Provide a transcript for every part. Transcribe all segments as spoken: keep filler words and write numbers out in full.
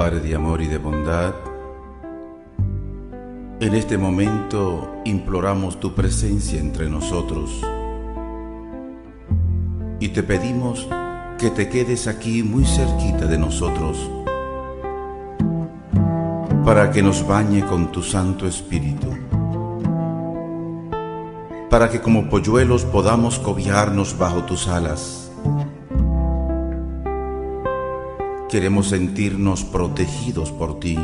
Padre de amor y de bondad, en este momento imploramos tu presencia entre nosotros y te pedimos que te quedes aquí muy cerquita de nosotros para que nos bañe con tu Santo Espíritu, para que como polluelos podamos cobijarnos bajo tus alas. Queremos sentirnos protegidos por ti,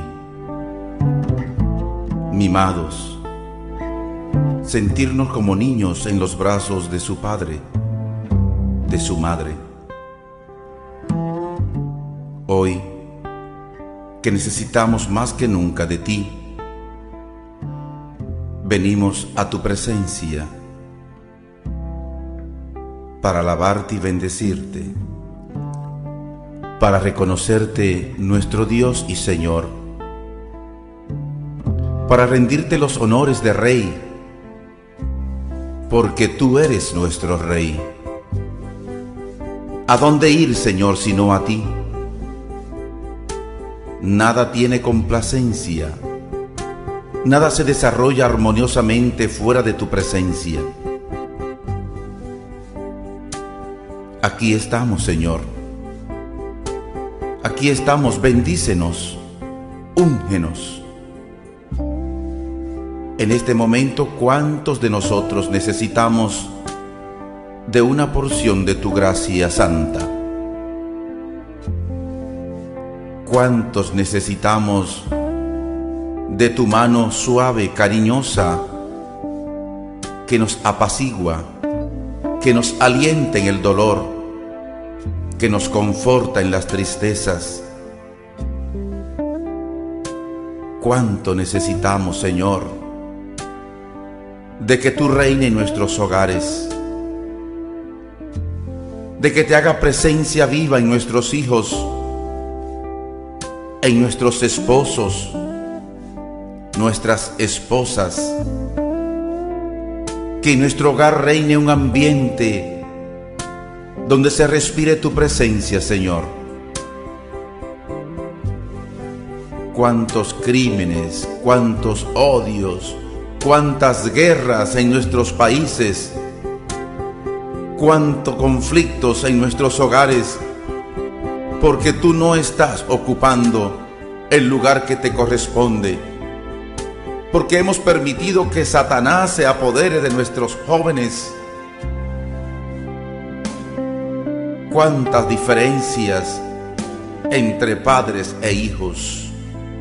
mimados, sentirnos como niños en los brazos de su padre, de su madre. Hoy, que necesitamos más que nunca de ti, venimos a tu presencia para alabarte y bendecirte, para reconocerte nuestro Dios y Señor, para rendirte los honores de Rey, porque tú eres nuestro Rey. ¿A dónde ir, Señor, sino a ti? Nada tiene complacencia, nada se desarrolla armoniosamente fuera de tu presencia. Aquí estamos, Señor. Aquí estamos, bendícenos, úngenos. En este momento, ¿cuántos de nosotros necesitamos de una porción de tu gracia santa? ¿Cuántos necesitamos de tu mano suave, cariñosa, que nos apacigua, que nos alienta en el dolor, que nos conforta en las tristezas? ¿Cuánto necesitamos, Señor, de que tú reine en nuestros hogares, de que te haga presencia viva en nuestros hijos, en nuestros esposos, nuestras esposas, que en nuestro hogar reine un ambiente donde se respire tu presencia, Señor? Cuántos crímenes, cuántos odios, cuántas guerras en nuestros países, cuántos conflictos en nuestros hogares, porque tú no estás ocupando el lugar que te corresponde, porque hemos permitido que Satanás se apodere de nuestros jóvenes. Cuántas diferencias entre padres e hijos.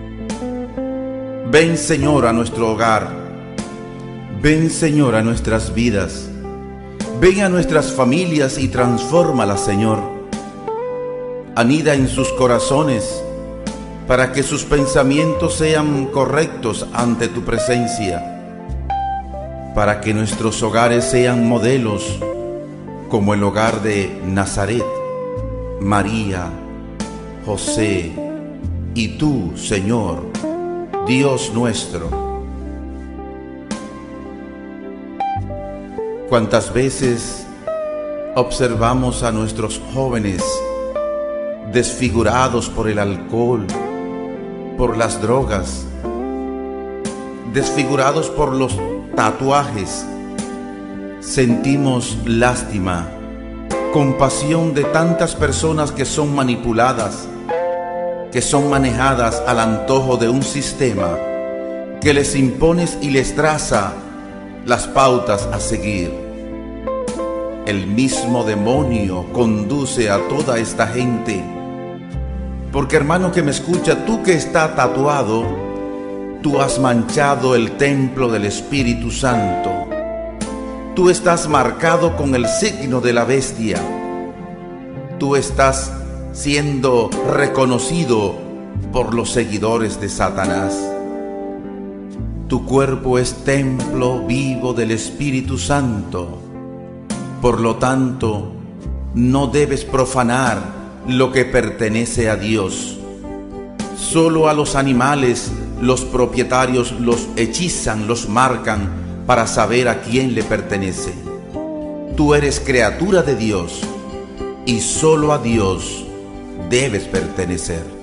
Ven, Señor, a nuestro hogar. Ven, Señor, a nuestras vidas. Ven a nuestras familias y transfórmalas, Señor. Anida en sus corazones para que sus pensamientos sean correctos ante tu presencia, para que nuestros hogares sean modelos como el hogar de Nazaret, María, José y tú, Señor, Dios nuestro. ¿Cuántas veces observamos a nuestros jóvenes desfigurados por el alcohol, por las drogas, desfigurados por los tatuajes? Sentimos lástima, compasión de tantas personas que son manipuladas, que son manejadas al antojo de un sistema que les impones y les traza las pautas a seguir. El mismo demonio conduce a toda esta gente, porque, hermano que me escucha, tú que estás tatuado, tú has manchado el templo del Espíritu Santo. Tú estás marcado con el signo de la bestia. Tú estás siendo reconocido por los seguidores de Satanás. Tu cuerpo es templo vivo del Espíritu Santo. Por lo tanto, no debes profanar lo que pertenece a Dios. Solo a los animales los propietarios los hechizan, los marcan para saber a quién le pertenece. Tú eres criatura de Dios y solo a Dios debes pertenecer.